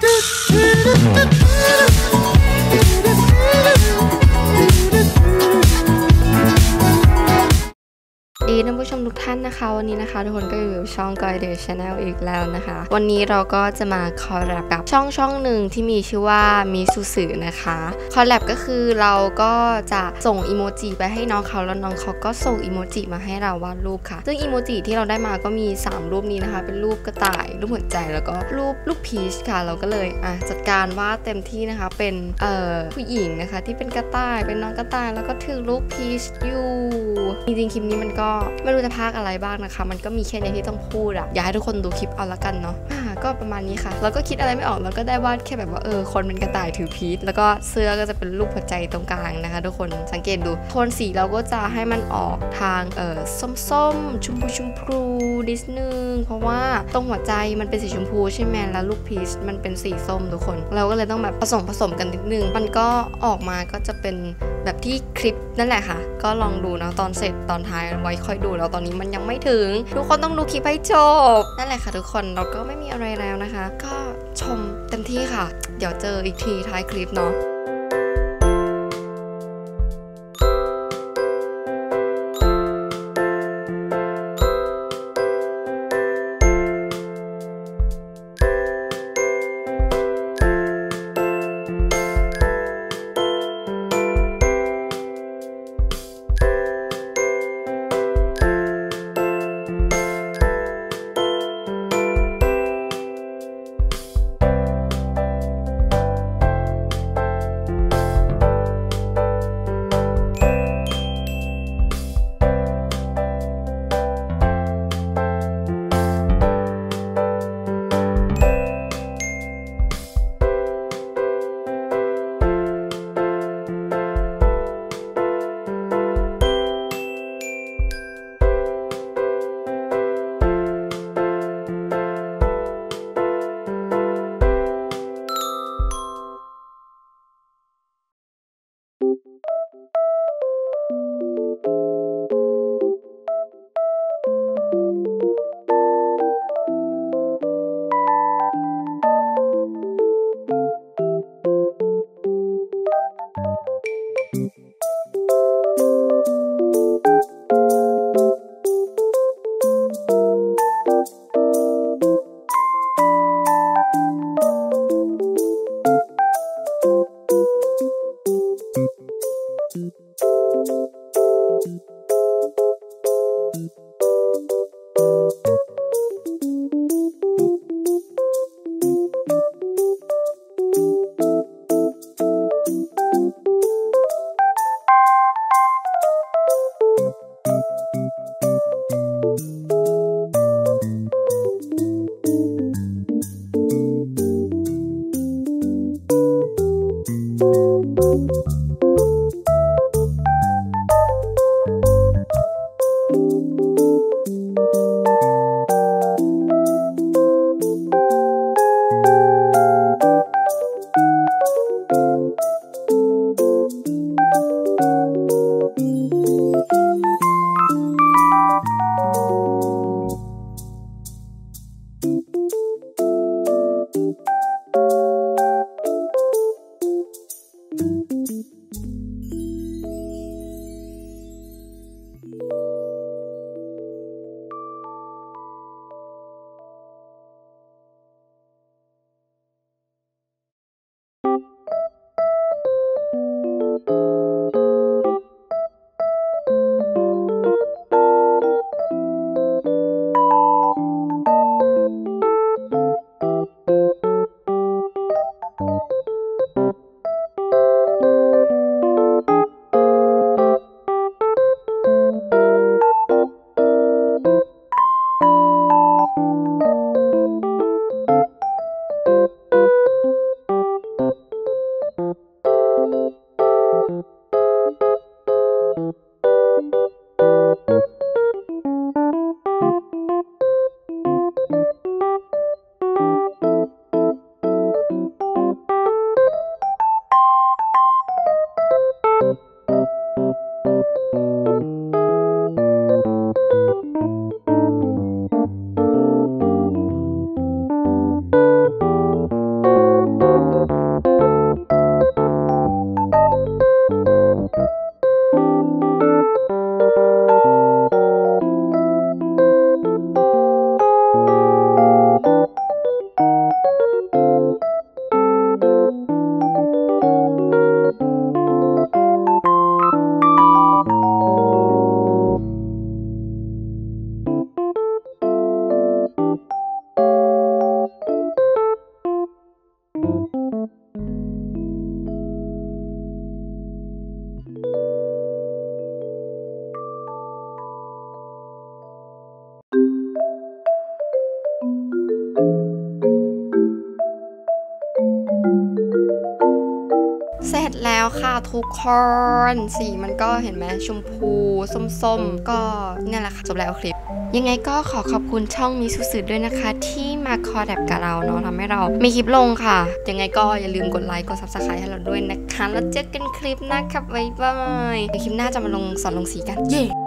ดีท่านผู้ชมทุกท่านนะคะวันนี้นะคะทุกคนก็อยู่ช่องกอยเดย์ชาแนลอีกแล้วนะคะวันนี้เราก็จะมาคอลแลบกับช่องหนึ่งที่มีชื่อว่ามิซูสึนะคะคอลแลบก็คือเราก็จะส่งอีโมจิไปให้น้องเขาแล้วน้องเขาก็ส่งอีโมจิมาให้เราวาดรูปค่ะซึ่งอีโมจิที่เราได้มาก็มี3รูปนี้นะคะเป็นรูปกระต่ายรูปหัวใจแล้วก็รูปลูกพีชค่ะเราก็เลยจัดการวาดเต็มที่นะคะเป็นผู้หญิงนะคะที่เป็นกระต่ายเป็นน้องกระต่ายแล้วก็ถือลูกพีชอยู่จริงๆคลิปนี้มันก็ไม่รู้จะพากอะไรบ้างนะคะมันก็มีแค่นี้ที่ต้องพูดอยากให้ทุกคนดูคลิปเอาละกันเนาะก็ประมาณนี้ค่ะแล้วก็คิดอะไรไม่ออกแล้วก็ได้วาดแค่แบบว่าคนเป็นกระต่ายถือพีชแล้วก็เสื้อก็จะเป็นรูปหัวใจตรงกลางนะคะทุกคนสังเกตดูโทนสีเราก็จะให้มันออกทางส้มๆชมพูนิดนึงเพราะว่าตรงหัวใจมันเป็นสีชมพูใช่ไหมแล้วลูกพีชมันเป็นสีส้มทุกคนเราก็เลยต้องแบบผสมกันนิดนึงมันก็ออกมาก็จะเป็นแบบที่คลิปนั่นแหละค่ะก็ลองดูนะตอนเสร็จตอนท้ายไว้ค่อยดูแล้วตอนนี้มันยังไม่ถึงทุกคนต้องดูคลิปให้จบนั่นแหละค่ะทุกคนเราก็ไม่มีอะไรแล้วนะคะก็ชมเต็มที่ค่ะเดี๋ยวเจออีกทีท้ายคลิปเนาะเสร็จแล้วค่ะทุกคนสีมันก็เห็นไหมชมพูส้มๆก็นี่แหละค่ะจบแล้วคลิปยังไงก็ขอขอบคุณช่องมิสุสึด้วยนะคะที่มาคอลแลบกับเราเนาะทำให้เรามีคลิปลงค่ะยังไงก็อย่าลืมกดไลค์กด Subscribe ให้เราด้วยนะคะแล้วเจอกันคลิปหน้าค่ะบ๊ายบายคลิปหน้าจะมาลงสอนลงสีกันเย้